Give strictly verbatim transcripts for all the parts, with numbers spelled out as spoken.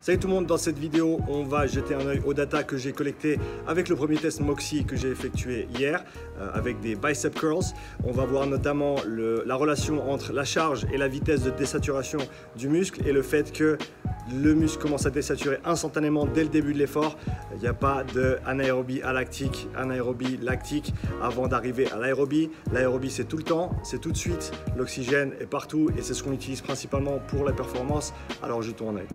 Salut tout le monde, dans cette vidéo, on va jeter un œil aux data que j'ai collectées avec le premier test Moxy que j'ai effectué hier euh, avec des bicep curls. On va voir notamment le, la relation entre la charge et la vitesse de désaturation du muscle et le fait que le muscle commence à désaturer instantanément dès le début de l'effort. Il n'y a pas d'anaérobie alactique, anaérobie lactique avant d'arriver à l'aérobie. L'aérobie, c'est tout le temps, c'est tout de suite, l'oxygène est partout et c'est ce qu'on utilise principalement pour la performance. Alors jetons un œil.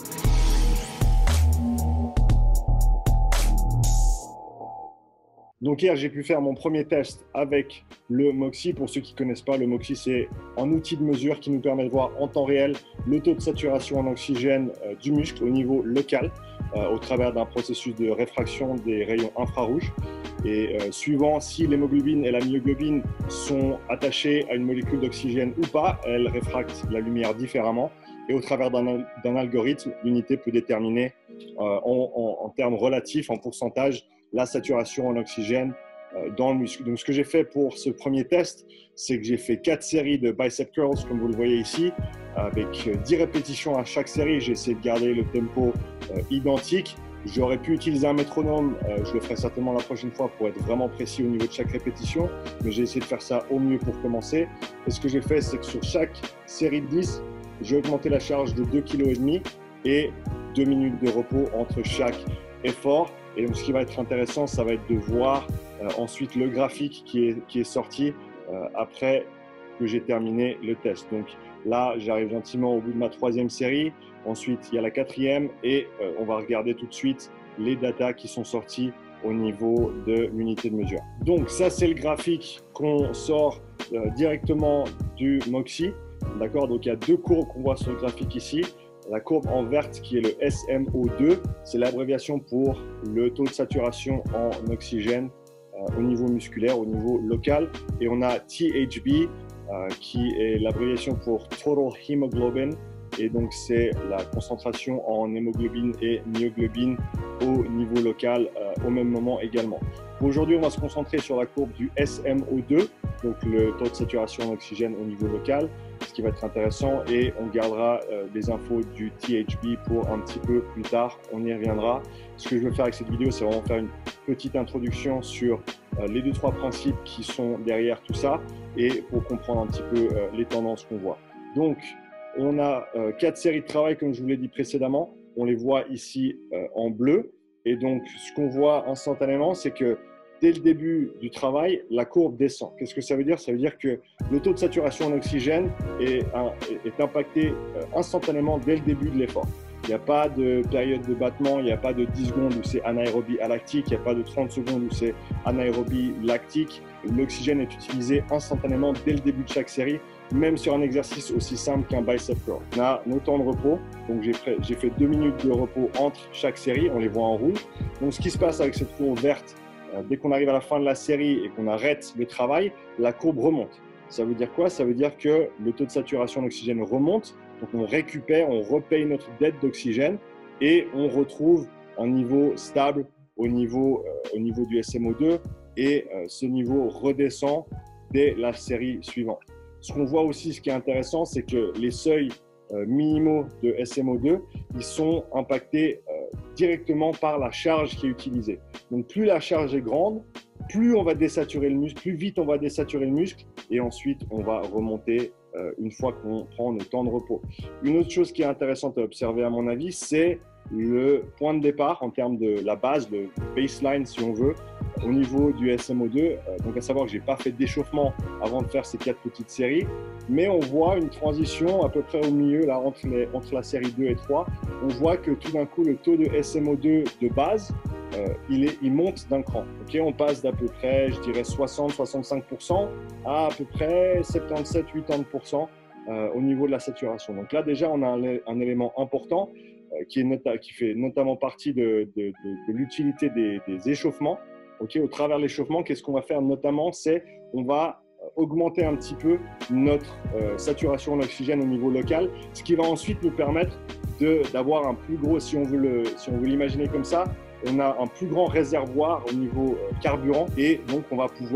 Donc hier, j'ai pu faire mon premier test avec le Moxy. Pour ceux qui ne connaissent pas, le Moxy, c'est un outil de mesure qui nous permet de voir en temps réel le taux de saturation en oxygène euh, du muscle au niveau local euh, au travers d'un processus de réfraction des rayons infrarouges. Et euh, suivant si l'hémoglobine et la myoglobine sont attachées à une molécule d'oxygène ou pas, elles réfractent la lumière différemment. Et au travers d'un d'un algorithme, l'unité peut déterminer euh, en, en, en termes relatifs, en pourcentage, la saturation en oxygène euh, dans le muscle. Donc, ce que j'ai fait pour ce premier test, c'est que j'ai fait quatre séries de bicep curls, comme vous le voyez ici, avec dix répétitions à chaque série. J'ai essayé de garder le tempo euh, identique. J'aurais pu utiliser un métronome, euh, je le ferai certainement la prochaine fois pour être vraiment précis au niveau de chaque répétition, mais j'ai essayé de faire ça au mieux pour commencer. Et ce que j'ai fait, c'est que sur chaque série de dix, j'ai augmenté la charge de deux virgule cinq kilos et deux minutes de repos entre chaque effort. Et donc, ce qui va être intéressant, ça va être de voir euh, ensuite le graphique qui est, qui est sorti euh, après que j'ai terminé le test. Donc là, j'arrive gentiment au bout de ma troisième série. Ensuite, il y a la quatrième et euh, on va regarder tout de suite les datas qui sont sortis au niveau de l'unité de mesure. Donc ça, c'est le graphique qu'on sort euh, directement du Moxy. D'accord, donc il y a deux courbes qu'on voit sur le graphique ici. La courbe en verte qui est le S M O deux, c'est l'abréviation pour le taux de saturation en oxygène euh, au niveau musculaire, au niveau local. Et on a T H B euh, qui est l'abréviation pour Total Hemoglobin. Et donc c'est la concentration en hémoglobine et myoglobine au niveau local euh, au même moment également. Aujourd'hui, on va se concentrer sur la courbe du S M O deux, donc le taux de saturation en oxygène au niveau local, ce qui va être intéressant, et on gardera euh, les infos du T H B pour un petit peu plus tard, on y reviendra. Ce que je veux faire avec cette vidéo, c'est vraiment faire une petite introduction sur euh, les deux trois principes qui sont derrière tout ça et pour comprendre un petit peu euh, les tendances qu'on voit. Donc, on a euh, quatre séries de travail, comme je vous l'ai dit précédemment. On les voit ici euh, en bleu. Et donc, ce qu'on voit instantanément, c'est que dès le début du travail, la courbe descend. Qu'est-ce que ça veut dire? Ça veut dire que le taux de saturation en oxygène est, est impacté euh, instantanément dès le début de l'effort. Il n'y a pas de période de battement, il n'y a pas de dix secondes où c'est anaérobie alactique, il n'y a pas de trente secondes où c'est anaérobie lactique. L'oxygène est utilisé instantanément dès le début de chaque série, même sur un exercice aussi simple qu'un bicep curl. On a nos temps de repos, donc j'ai fait, j'ai fait deux minutes de repos entre chaque série, on les voit en rouge. Donc ce qui se passe avec cette courbe verte, euh, dès qu'on arrive à la fin de la série et qu'on arrête le travail, la courbe remonte. Ça veut dire quoi? Ça veut dire que le taux de saturation d'oxygène remonte, donc on récupère, on repaye notre dette d'oxygène et on retrouve un niveau stable au niveau, euh, au niveau du S M O deux et euh, ce niveau redescend dès la série suivante. Ce qu'on voit aussi, ce qui est intéressant, c'est que les seuils euh, minimaux de S M O deux, ils sont impactés euh, directement par la charge qui est utilisée. Donc plus la charge est grande, plus on va désaturer le muscle, plus vite on va désaturer le muscle et ensuite on va remonter euh, une fois qu'on prend nos temps de repos. Une autre chose qui est intéressante à observer à mon avis, c'est le point de départ en termes de la base, le baseline si on veut, au niveau du S M O deux. Euh, donc à savoir que je n'ai pas fait d'échauffement avant de faire ces quatre petites séries, mais on voit une transition à peu près au milieu, là, entre, les, entre la série deux et trois. On voit que tout d'un coup, le taux de S M O deux de base, euh, il, est, il monte d'un cran. Okay, on passe d'à peu près, je dirais, soixante à soixante-cinq pour cent à à peu près soixante-dix-sept à quatre-vingts pour cent euh, au niveau de la saturation. Donc là, déjà, on a un, un élément important euh, qui, est nota, qui fait notamment partie de, de, de, de l'utilité des, des échauffements. Okay, au travers de l'échauffement, qu'est-ce qu'on va faire notamment? C'est on va augmenter un petit peu notre euh, saturation en oxygène au niveau local, ce qui va ensuite nous permettre d'avoir un plus gros, si on veut le, si on veut l'imaginer comme ça, on a un plus grand réservoir au niveau euh, carburant et donc on va pouvoir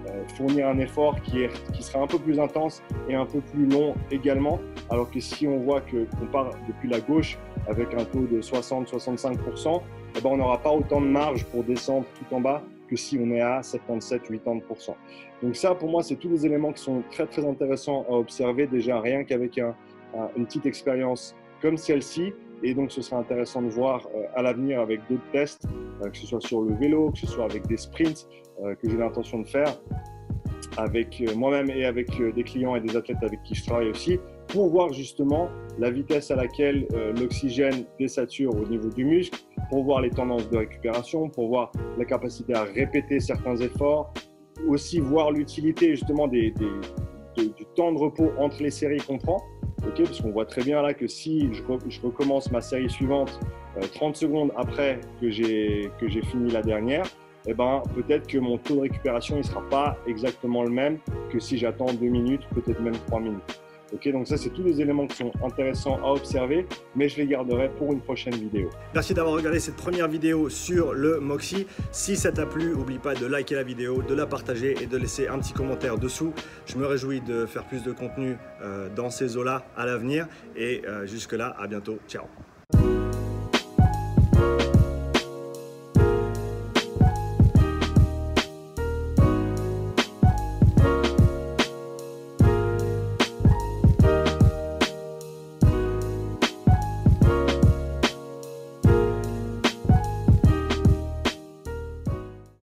euh, fournir un effort qui, est, qui sera un peu plus intense et un peu plus long également. Alors que si on voit que, qu'on part depuis la gauche avec un taux de soixante à soixante-cinq pour cent, eh ben, on n'aura pas autant de marge pour descendre tout en bas que si on est à soixante-dix-sept à quatre-vingts pour cent. Donc ça, pour moi, c'est tous les éléments qui sont très, très intéressants à observer déjà rien qu'avec un, un, une petite expérience comme celle-ci. Et donc, ce sera intéressant de voir euh, à l'avenir avec d'autres tests, euh, que ce soit sur le vélo, que ce soit avec des sprints euh, que j'ai l'intention de faire avec euh, moi-même et avec euh, des clients et des athlètes avec qui je travaille aussi, pour voir justement la vitesse à laquelle euh, l'oxygène désature au niveau du muscle, pour voir les tendances de récupération, pour voir la capacité à répéter certains efforts, aussi voir l'utilité justement des, des, de, du temps de repos entre les séries qu'on prend. Okay, parce qu'on voit très bien là que si je, re, je recommence ma série suivante euh, trente secondes après que j'ai que j'ai fini la dernière, eh ben, peut-être que mon taux de récupération ne sera pas exactement le même que si j'attends deux minutes, peut-être même trois minutes. Okay, donc ça, c'est tous les éléments qui sont intéressants à observer, mais je les garderai pour une prochaine vidéo. Merci d'avoir regardé cette première vidéo sur le Moxy. Si ça t'a plu, n'oublie pas de liker la vidéo, de la partager et de laisser un petit commentaire dessous. Je me réjouis de faire plus de contenu euh, dans ces eaux-là à l'avenir. Et euh, jusque-là, à bientôt. Ciao.